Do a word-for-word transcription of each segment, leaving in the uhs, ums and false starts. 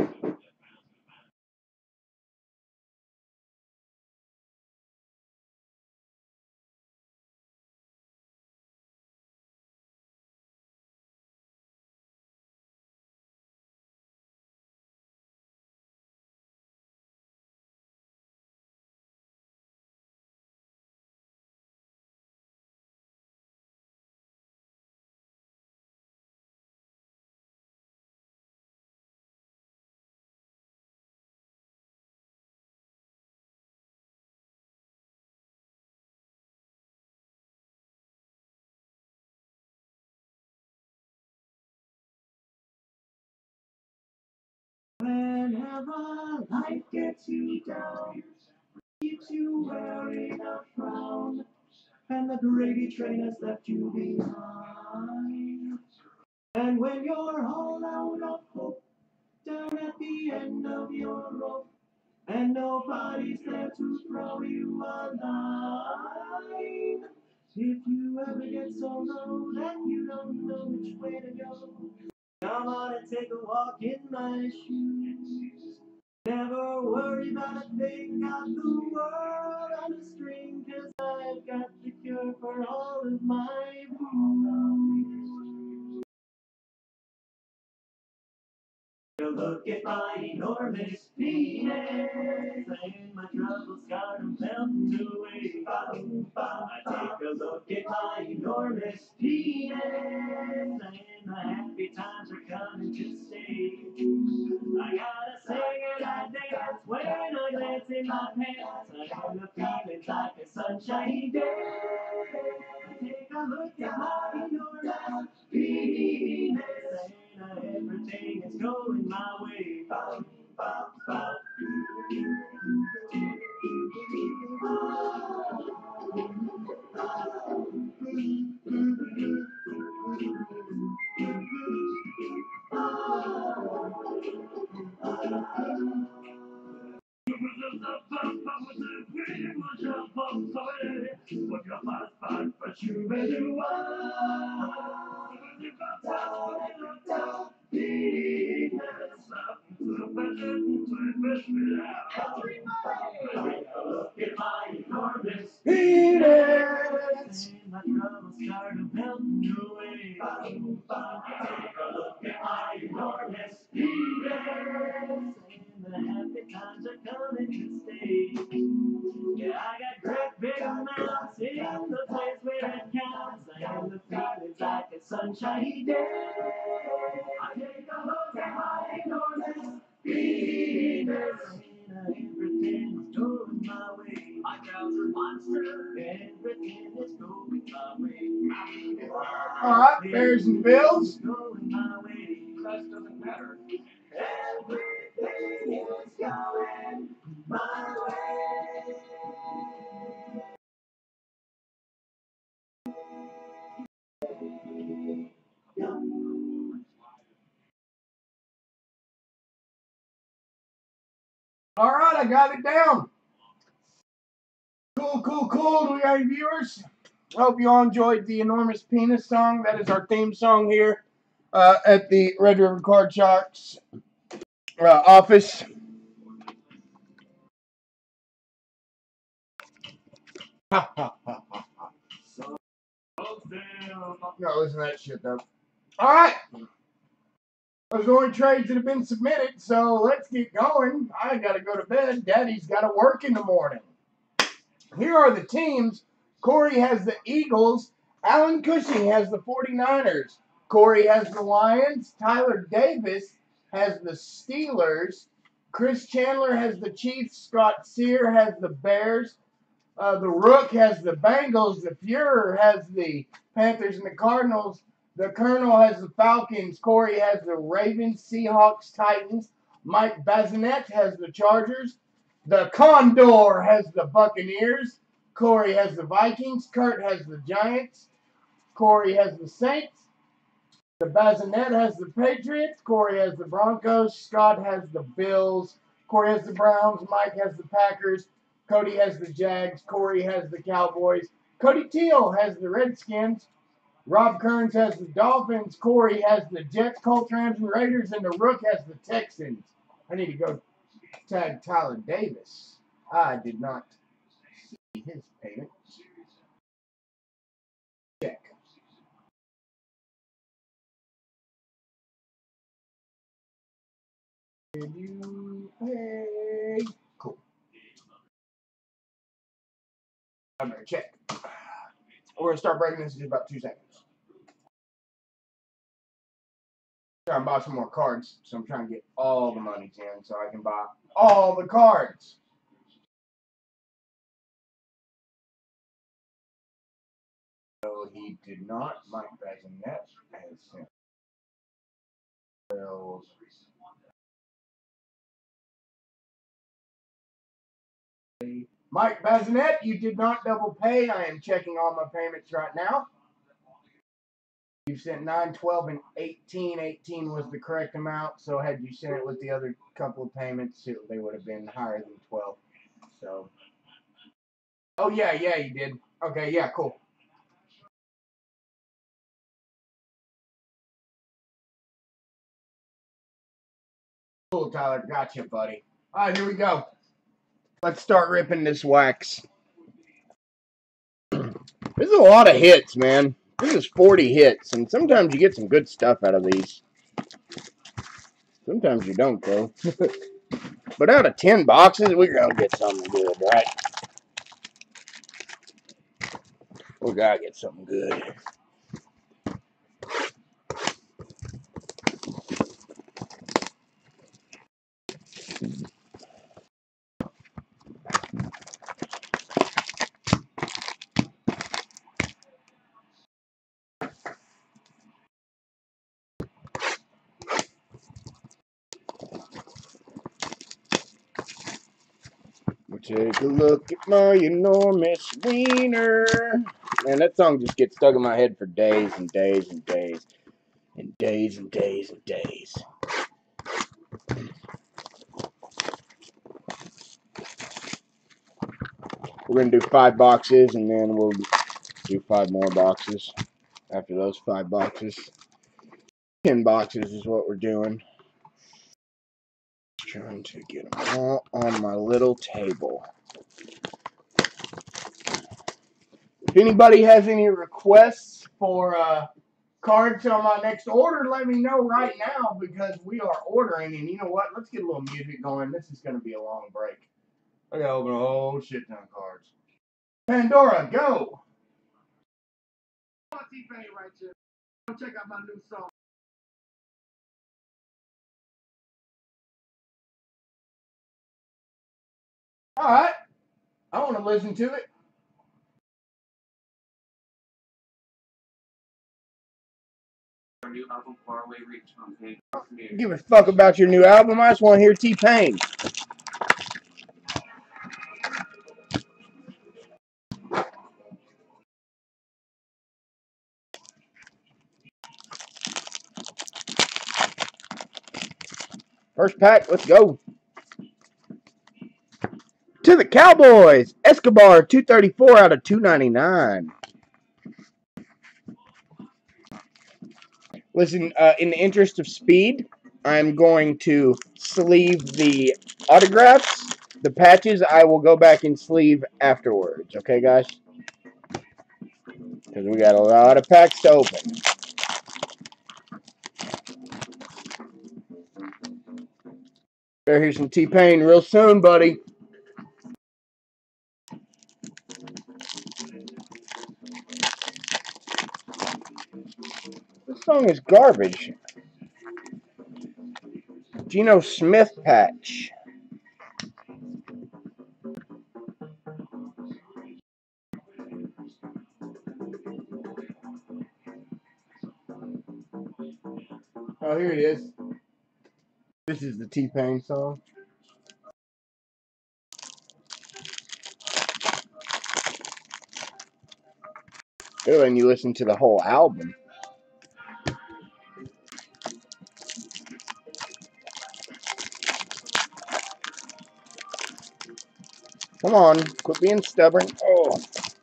Whenever life gets you down, keeps you wearing a frown, and the gravy train has left you behind. And when you're all out of hope, down at the end of your rope, and nobody's there to throw you a line. If you ever get so low that you don't know which way to go, come on and take a walk in my shoes. Never worry about a thing, got the world on a string, 'cause I've got the cure for all of my blues. Look at my enormous penis, and my troubles start melting away. I take a look at my enormous penis, and the happy times are coming to stay. I gotta sing and I dance when I glance in my pants, and the feeling's like a sunshiny day. Take a look at my enormous penis, and everything is going my way. Bum, bum, bum. Penis! My troubles start melting away. Take a look at my enormous penis, and the happy times are coming to stay. Yeah, I got great big amounts in the place where it counts, and the feeling's like a sunshiny day. I take a look at my enormous penis, and everything is going my way. My cows are monster, everything is going my way. All right, Bears and Bills. Going my way. That doesn't matter. Everything is going my way. All right, I got it down. Cool, cool, cool. Do we got any viewers? I hope you all enjoyed the Enormous Penis song. That is our theme song here uh, at the Red River Card Sharks uh, office. Ha, ha, ha, ha, ha. No, listen to that shit, though. All right. Those are the only trades that have been submitted, so let's get going. I got to go to bed. Daddy's got to work in the morning. Here are the teams. Corey has the Eagles. Alan Cushing has the forty-niners. Corey has the Lions. Tyler Davis has the Steelers. Chris Chandler has the Chiefs. Scott Sear has the Bears. Uh, the Rook has the Bengals. The Fuhrer has the Panthers and the Cardinals. The Colonel has the Falcons. Corey has the Ravens, Seahawks, Titans. Mike Bazinet has the Chargers. The Condor has the Buccaneers. Corey has the Vikings. Kurt has the Giants. Corey has the Saints. The Bazinet has the Patriots. Corey has the Broncos. Scott has the Bills. Corey has the Browns. Mike has the Packers. Cody has the Jags. Corey has the Cowboys. Cody Teal has the Redskins. Rob Kearns has the Dolphins. Corey has the Jets, Colts, Rams, and Raiders. And the Rook has the Texans. I need to go tag Tyler Davis. I did not see his payment. Check. Did you pay? Cool. I'm gonna check. We're gonna start breaking this in about two seconds. I'm trying to buy some more cards, so I'm trying to get all the monies in so I can buy all the cards. So he did not. Mike Bazinet has sent. Mike Bazinet, you did not double pay. I am checking all my payments right now. You sent nine, twelve, and eighteen. eighteen was the correct amount, so had you sent it with the other couple of payments, it, they would have been higher than twelve. So, oh yeah, yeah, you did. Okay, yeah, cool. Cool, Tyler. Gotcha, buddy. All right, here we go. Let's start ripping this wax. This is a lot of hits, man. This is forty hits, and sometimes you get some good stuff out of these. Sometimes you don't, though. But out of ten boxes, we're going to get something good, right? We got to get something good. Take a look at my enormous wiener. Man, that song just gets stuck in my head for days and days and days. And days and days and days. We're going to do five boxes, and then we'll do five more boxes after those five boxes. Ten boxes is what we're doing. Trying to get them all on my little table. If anybody has any requests for uh, cards on my next order, let me know right now because we are ordering. And you know what? Let's get a little music going. This is going to be a long break. I got to open a whole shit ton of cards. Pandora, go! T-Pain right here. Go check out my new song. All right. I want to listen to it. New album, Faraway Reach, on Page. Give a fuck about your new album. I just want to hear T-Pain. First pack, let's go. To the Cowboys, Escobar, two thirty-four out of two ninety-nine. Listen, uh, in the interest of speed, I'm going to sleeve the autographs. The patches, I will go back and sleeve afterwards. Okay, guys? Because we got a lot of packs to open. Better hear some T-Pain real soon, buddy. This song is garbage. Geno Smith patch. Oh, here it is. This is the T-Pain song. Good when you listen to the whole album. Come on, quit being stubborn. Oh,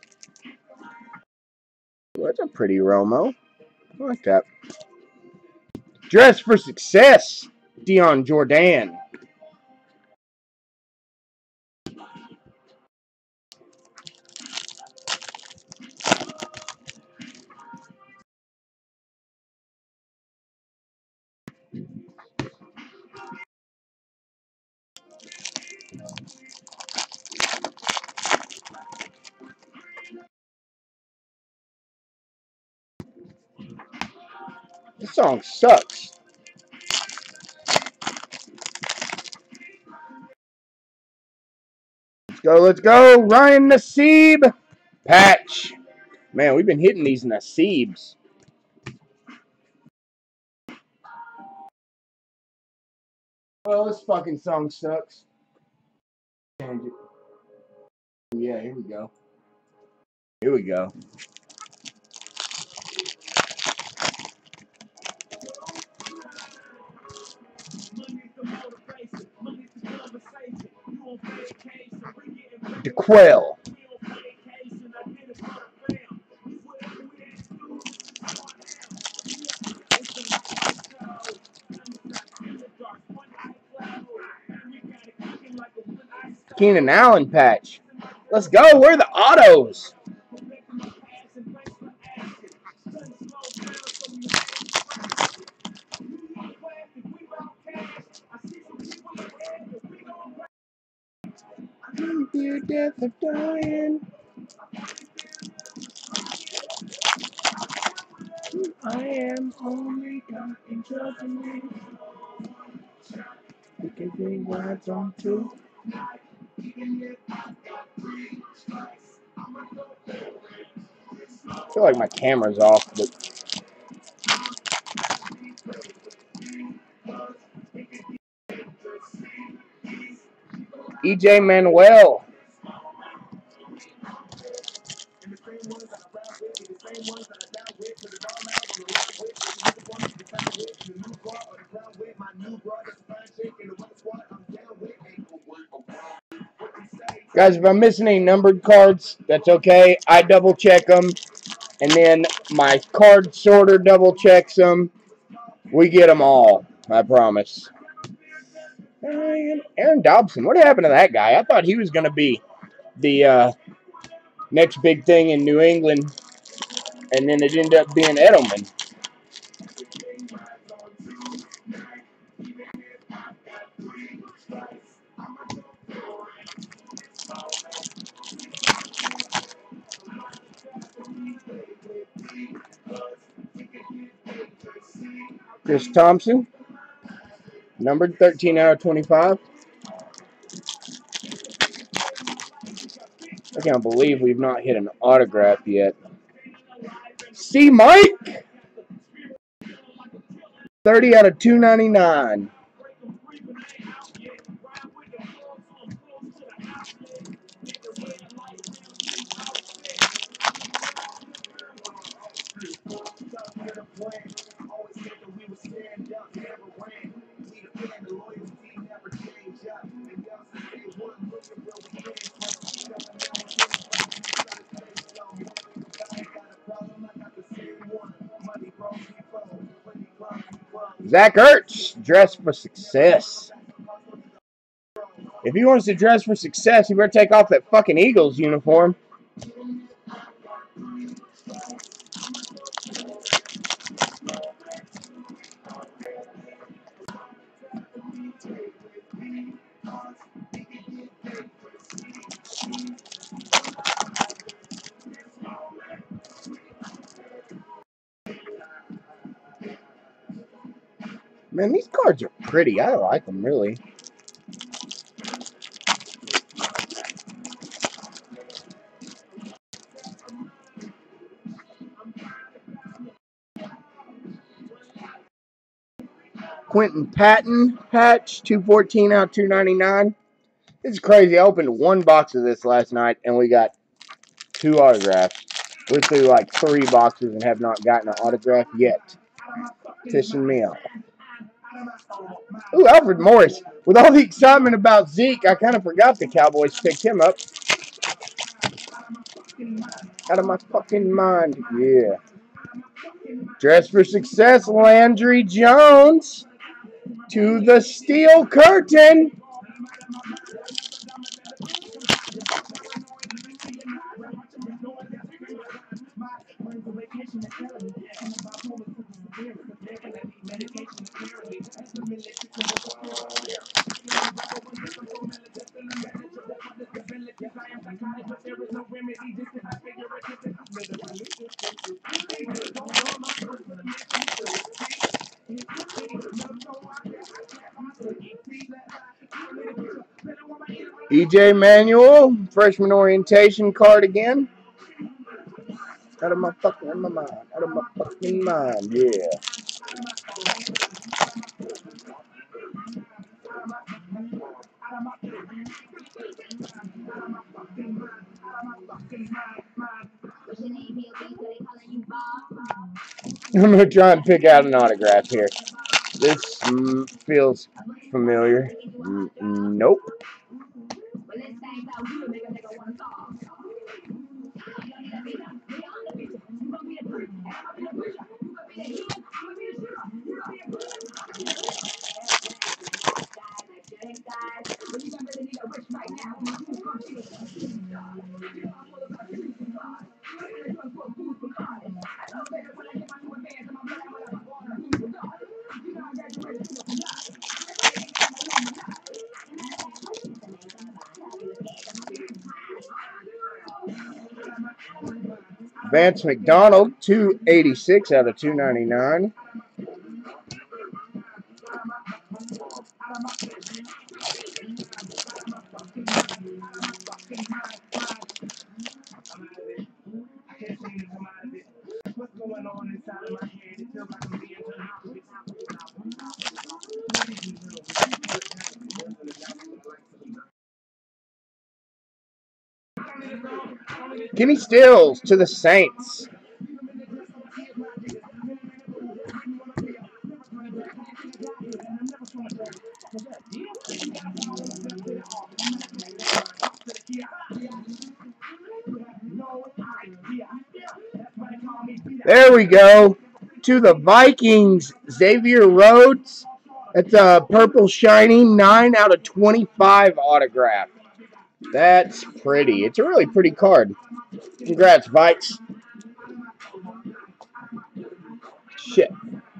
that's a pretty Romo. I like that. Dress for Success, Dion Jordan. This song sucks. Let's go, let's go. Ryan Nassib. Patch. Man, we've been hitting these Nassibs. Well, this fucking song sucks. Yeah, here we go. Here we go. DeQuell. Keenan Allen patch. Let's go. Where are the autos? Your death of dying. I am only God in judgment. We can be words on two. I feel like my camera's off, but E J Manuel. Guys, if I'm missing any numbered cards, that's okay. I double check them, and then my card sorter double checks them. We get them all, I promise. Aaron Dobson, what happened to that guy? I thought he was going to be the uh, next big thing in New England, and then it ended up being Edelman. Chris Thompson, numbered thirteen out of twenty-five. I can't believe we've not hit an autograph yet. C. Mike, thirty out of two ninety-nine. Zach Ertz, dress for success. If he wants to dress for success, he better take off that fucking Eagles uniform. Man, these cards are pretty. I like them, really. Quentin Patton patch, two fourteen out of two ninety-nine. This is crazy. I opened one box of this last night, and we got two autographs. We're through like three boxes and have not gotten an autograph yet. Pissing me off. Ooh, Alfred Morris. With all the excitement about Zeke, I kind of forgot the Cowboys picked him up. Out of my fucking mind. Yeah. Dress for success, Landry Jones. To the steel curtain. E J Manuel, freshman orientation card again. Out of my fucking out of my mind. Out of my fucking mind, yeah. I'm gonna try and pick out an autograph here. This mm, feels familiar. Mm, nope. Vance McDonald, two eighty-six out of two ninety-nine. Kenny Stills to the Saints. There we go. To the Vikings, Xavier Rhodes. That's a purple shiny nine out of twenty-five autograph. That's pretty. It's a really pretty card. Congrats, Vikes. Shit.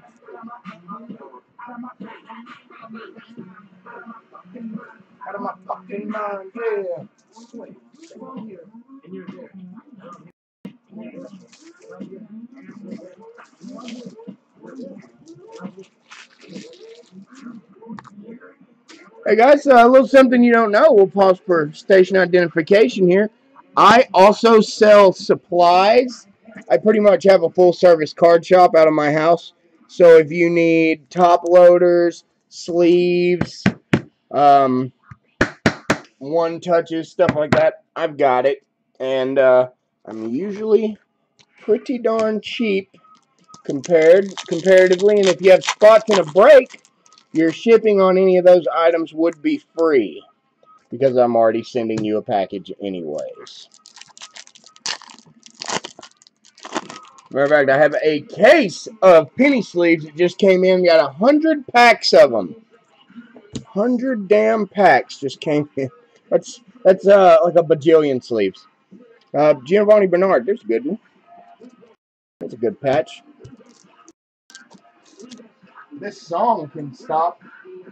Out of my fucking mind, yeah. Hey guys, uh, a little something you don't know. We'll pause for station identification here. I also sell supplies. I pretty much have a full service card shop out of my house. So if you need top loaders, sleeves, um, one touches, stuff like that, I've got it. And uh, I'm usually pretty darn cheap compared comparatively. And if you have spots in a break, your shipping on any of those items would be free because I'm already sending you a package anyways. Matter of fact, I have a case of penny sleeves that just came in. Got a hundred packs of them. Hundred damn packs just came in. That's that's uh like a bajillion sleeves. Uh, Giovanni Bernard, there's a good one. That's a good patch. This song can stop.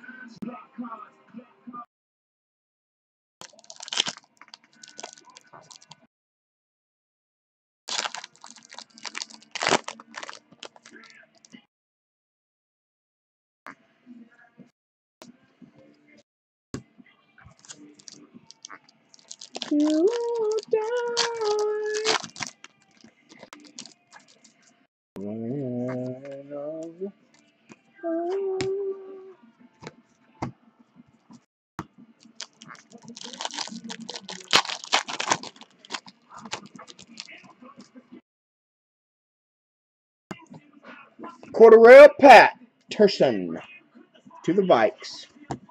You won't die. Cordarrelle Patterson to the Vikes.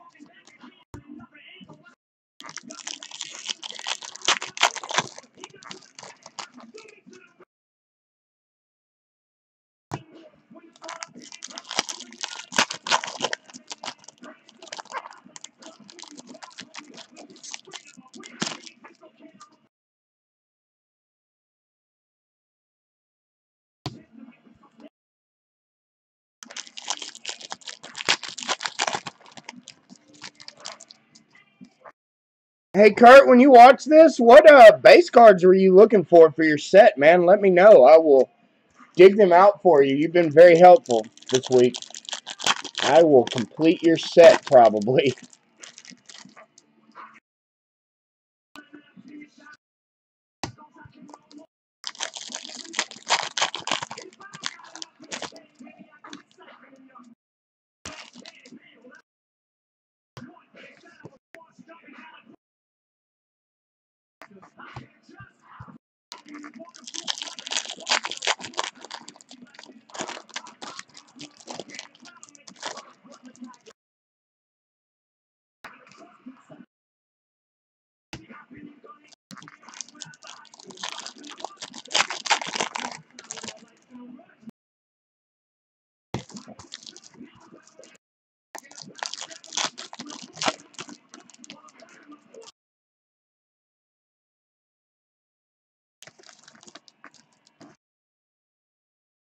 Hey, Kurt, when you watch this, what uh, base cards were you looking for for your set, man? Let me know. I will dig them out for you. You've been very helpful this week. I will complete your set, probably.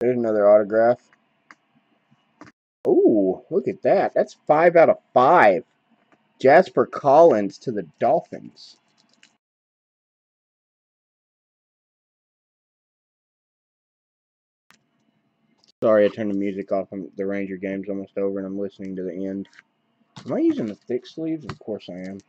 There's another autograph. Ooh, look at that. That's five out of five. Jasper Collins to the Dolphins. Sorry, I turned the music off. The Ranger game's almost over, and I'm listening to the end. Am I using the thick sleeves? Of course I am.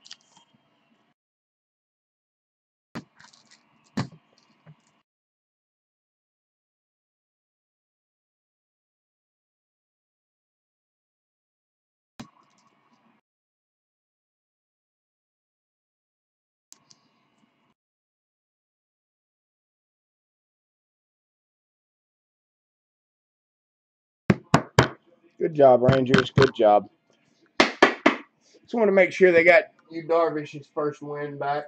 Good job, Rangers. Good job. Just want to make sure they got Yu Darvish's first win back.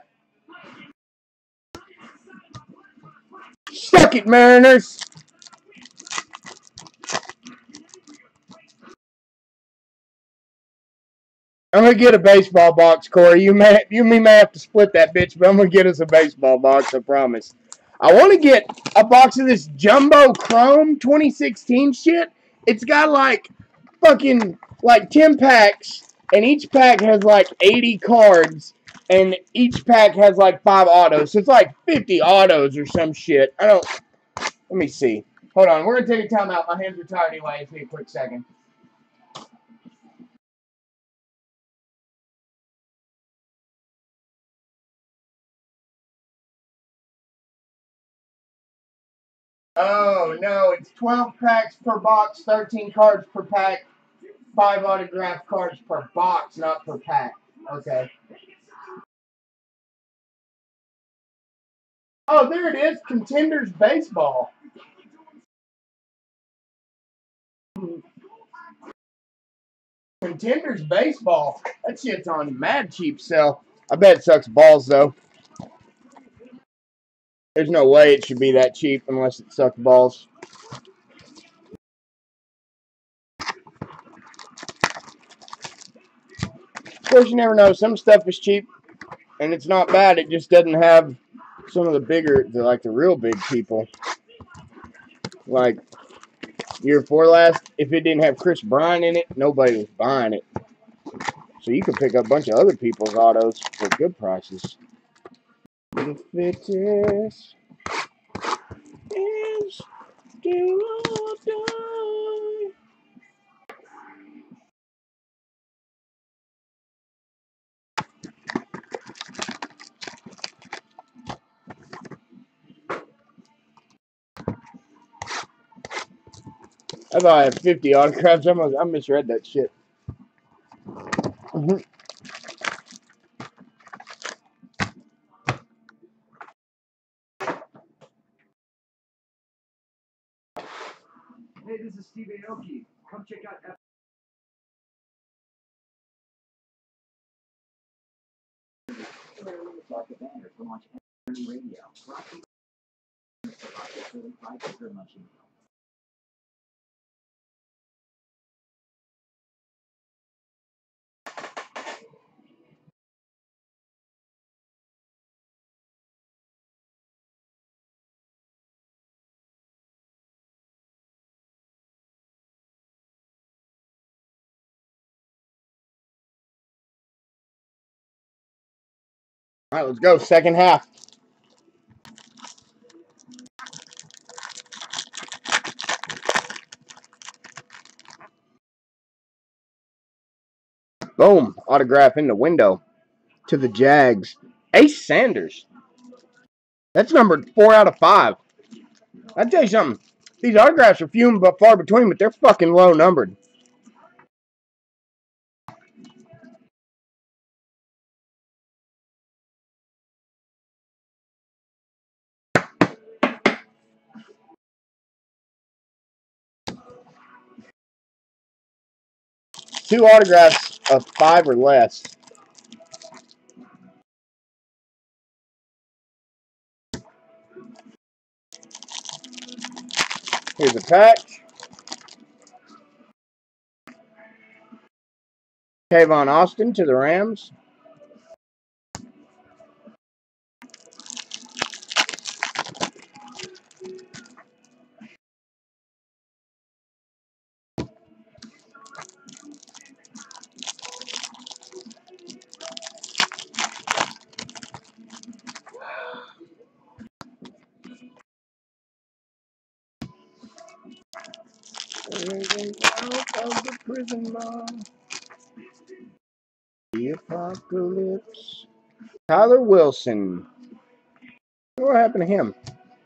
Suck it, Mariners! I'm gonna get a baseball box, Corey. You may, you and me may have to split that bitch, but I'm gonna get us a baseball box. I promise. I want to get a box of this Jumbo Chrome twenty sixteen shit. It's got like fucking like ten packs, and each pack has like eighty cards, and each pack has like five autos. So it's like fifty autos or some shit. I don't. Let me see. Hold on. We're gonna take a time out. My hands are tired anyway. Give me a quick second. Oh, no, it's twelve packs per box, thirteen cards per pack, five autograph cards per box, not per pack. Okay. Oh, there it is. Contenders Baseball. Contenders Baseball. That shit's on mad cheap sale. I bet it sucks balls, though. There's no way it should be that cheap unless it sucks balls. Of course, you never know. Some stuff is cheap, and it's not bad. It just doesn't have some of the bigger, the, like the real big people. Like year four last, if it didn't have Chris Bryant in it, nobody was buying it. So you could pick up a bunch of other people's autos for good prices. The fittest is do or die. I thought I had fifty autographs. I, must, I misread that shit. Mm-hmm. Hey, this is Steve Aoki. Come check out F- All right, let's go. Second half. Boom. Autograph in the window to the Jags. Ace Sanders. That's numbered four out of five. I'll tell you something. These autographs are few but far between, but they're fucking low numbered. Two autographs of five or less. Here's a patch. Kayvon Austin to the Rams. Out of the prison bar. The apocalypse. Tyler Wilson. What happened to him?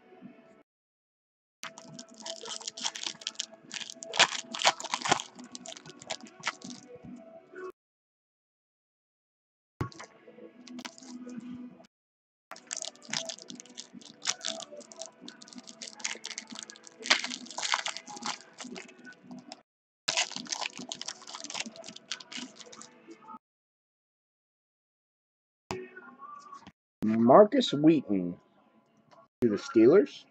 Marcus Wheaton to the Steelers.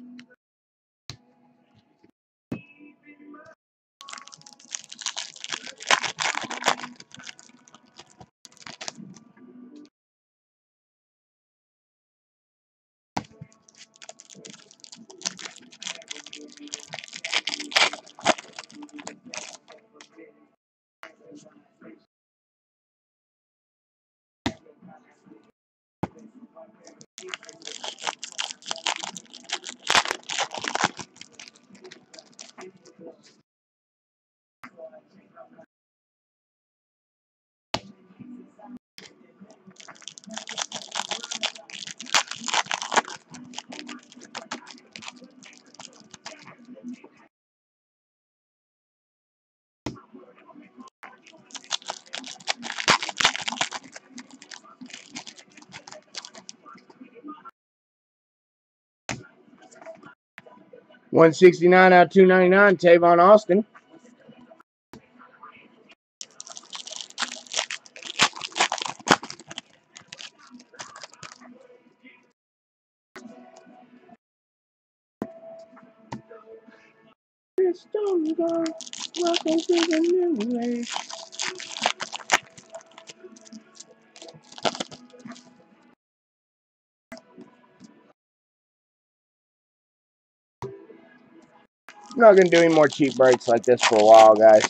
one sixty-nine out of two ninety-nine, Tavon Austin. Welcome to the new age. I'm not going to do any more cheap breaks like this for a while, guys.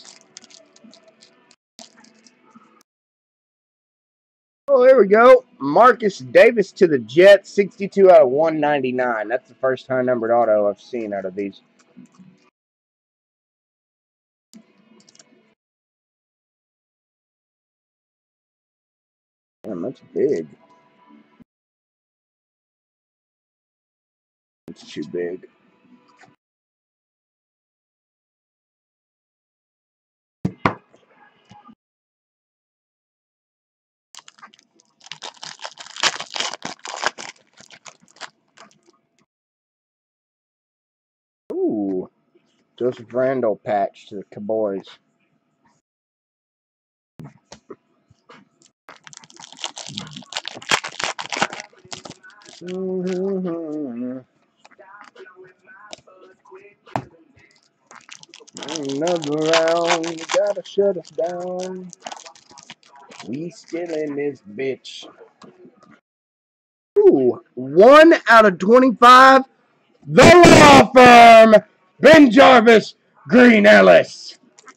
Oh, there we go. Marcus Davis to the Jets, sixty-two out of one ninety-nine. That's the first high numbered auto I've seen out of these. Damn, that's big. It's too big. Ooh. Joseph Randall patch to the Cowboys. Mm-hmm. Another round, you gotta shut us down. We still in this bitch. Ooh, one out of twenty-five. The law firm, Ben Jarvis, Green Ellis.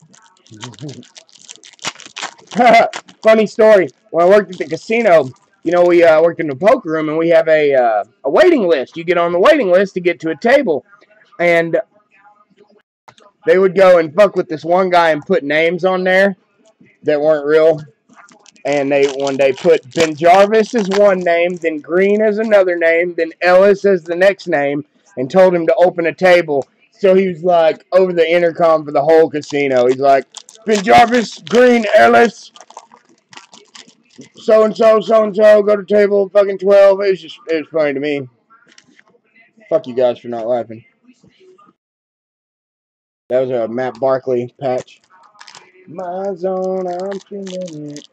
Funny story. When I worked at the casino, you know, we uh, worked in the poker room, and we have a uh, a waiting list. You get on the waiting list to get to a table, and they would go and fuck with this one guy and put names on there that weren't real. And they one day put Ben Jarvis as one name, then Green as another name, then Ellis as the next name, and told him to open a table. So he was like over the intercom for the whole casino. He's like, Ben Jarvis, Green, Ellis, so and so, so and so, go to table fucking twelve. It was just, it was funny to me. Fuck you guys for not laughing. That was a Matt Barkley patch. My zone, I'm killing it.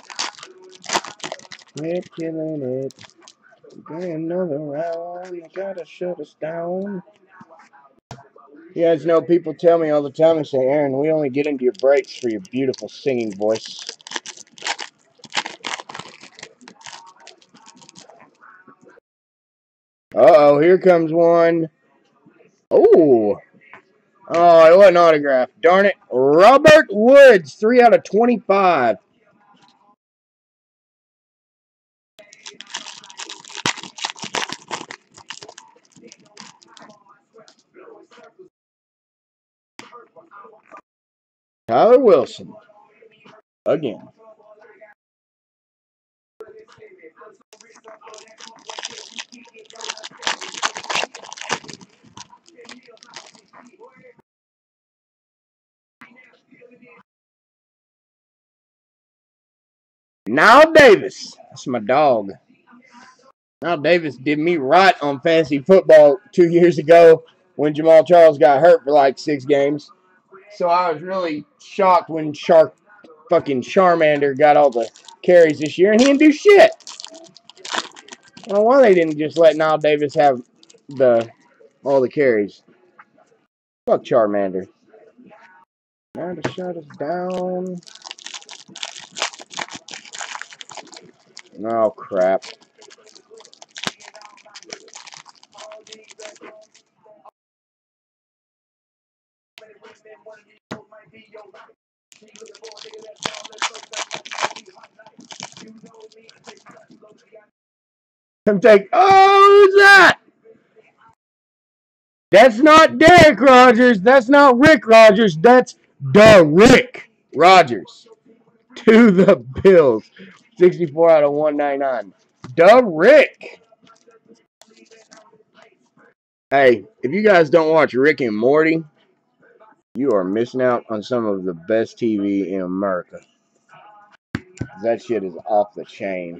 We're killing it. Get another round. You gotta shut us down. You guys know people tell me all the time, they say, Aaron, we only get into your breaks for your beautiful singing voice. Uh-oh, here comes one. Oh. Oh, it wasn't autographed. Darn it. Robert Woods, three out of twenty-five. Tyler Wilson. Again. Now Davis. That's my dog. Now Davis did me right on fantasy football two years ago when Jamal Charles got hurt for like six games. So I was really shocked when Shark fucking Charmander got all the carries this year and he didn't do shit. I don't know why they didn't just let Nile Davis have the all the carries. Fuck Charmander. Now to shut us down. Oh crap. Come take. Oh, who's that? That's not Derek Rogers. That's not Rick Rogers. That's the Rick Rogers to the Bills. sixty-four out of one ninety-nine. The Rick. Hey, if you guys don't watch Rick and Morty, you are missing out on some of the best T V in America. That shit is off the chain.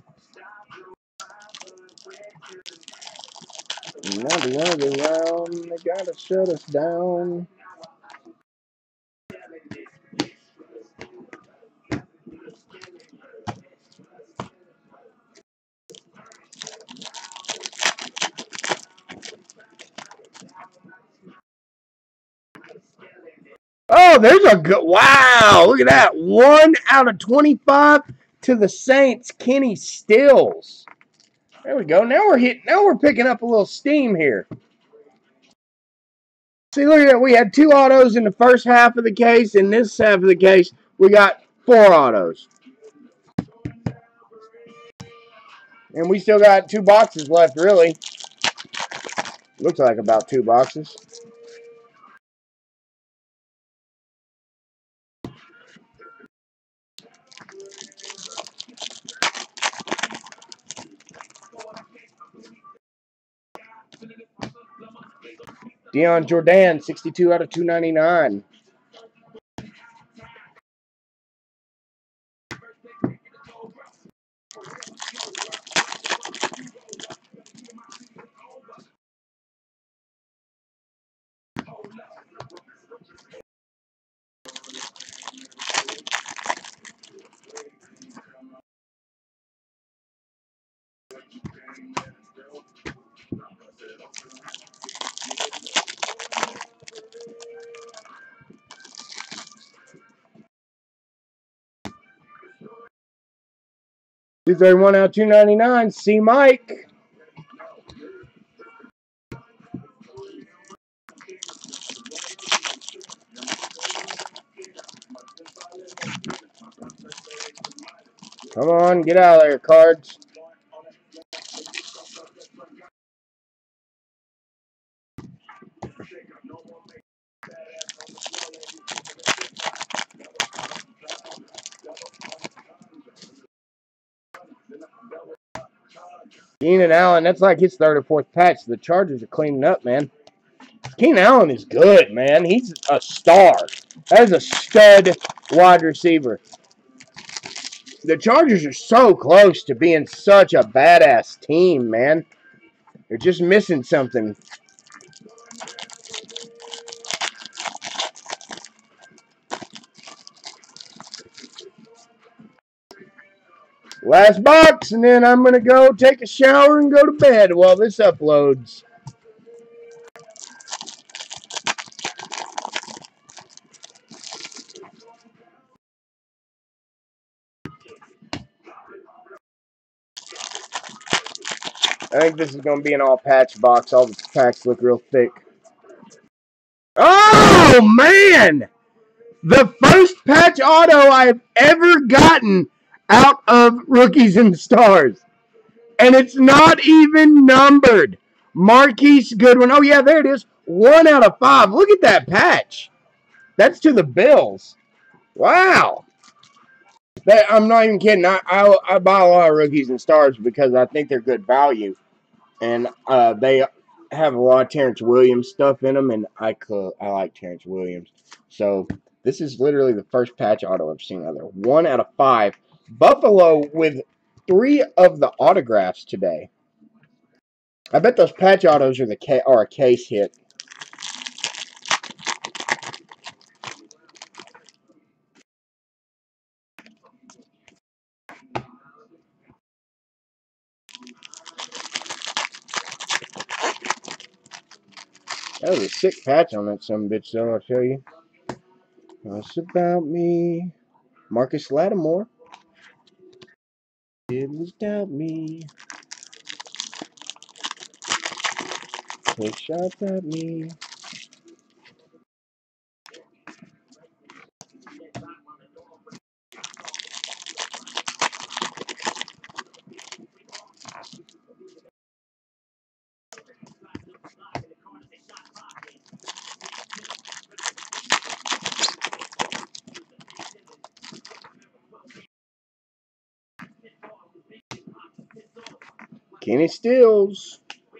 Another other round, they gotta shut us down. Oh, there's a good, wow, look at that. One out of twenty-five to the Saints, Kenny Stills. There we go. Now we're hitting, now we're picking up a little steam here. See, look at that. We had two autos in the first half of the case. In this half of the case, we got four autos. And we still got two boxes left, really. Looks like about two boxes. Dion Jordan, sixty-two out of two ninety-nine. two thirty-one out of two ninety-nine. C. Mike. Come on, get out of there, cards. Keenan Allen, that's like his third or fourth patch. The Chargers are cleaning up, man. Keenan Allen is good, man. He's a star. That is a stud wide receiver. The Chargers are so close to being such a badass team, man. They're just missing something. Last box, and then I'm going to go take a shower and go to bed while this uploads. I think this is going to be an all-patch box. All the packs look real thick. Oh, man! The first patch auto I've ever gotten out of Rookies and Stars. And it's not even numbered. Marquise Goodwin. Oh, yeah, there it is. One out of five. Look at that patch. That's to the Bills. Wow. That, I'm not even kidding. I, I I buy a lot of rookies and stars because I think they're good value, and uh, they have a lot of Terrence Williams stuff in them, and I could, I like Terrence Williams. So this is literally the first patch auto I've seen out there. One out of five. Buffalo with three of the autographs today. I bet those patch autos are the are a case hit. That was a sick patch on that some bitch, though, I'll tell you. What's about me? Marcus Lattimore. It was doubt me. Take shots at me. Kenny Stills.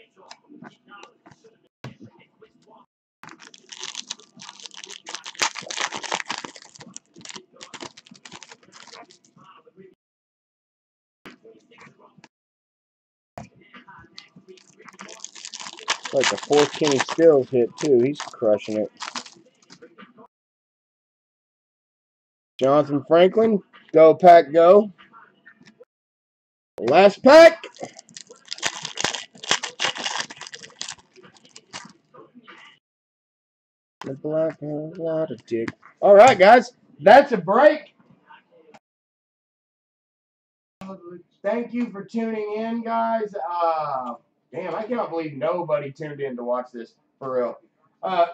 Like the fourth Kenny Stills hit, too. He's crushing it. Jonathan Franklin. Go, pack, go. Last pack. The black and lot of dick. All right, guys. That's a break. Thank you for tuning in, guys. Uh, damn, I cannot believe nobody tuned in to watch this, for real. Uh,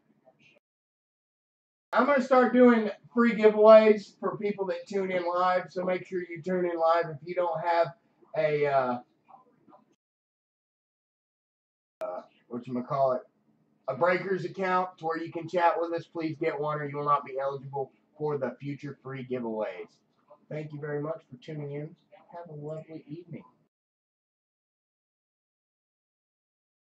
I'm going to start doing free giveaways for people that tune in live, so make sure you tune in live. If you don't have a, uh, uh, whatchamacallit, a Breakers account to where you can chat with us, please get one or you will not be eligible for the future free giveaways. Thank you very much for tuning in. Have a lovely evening.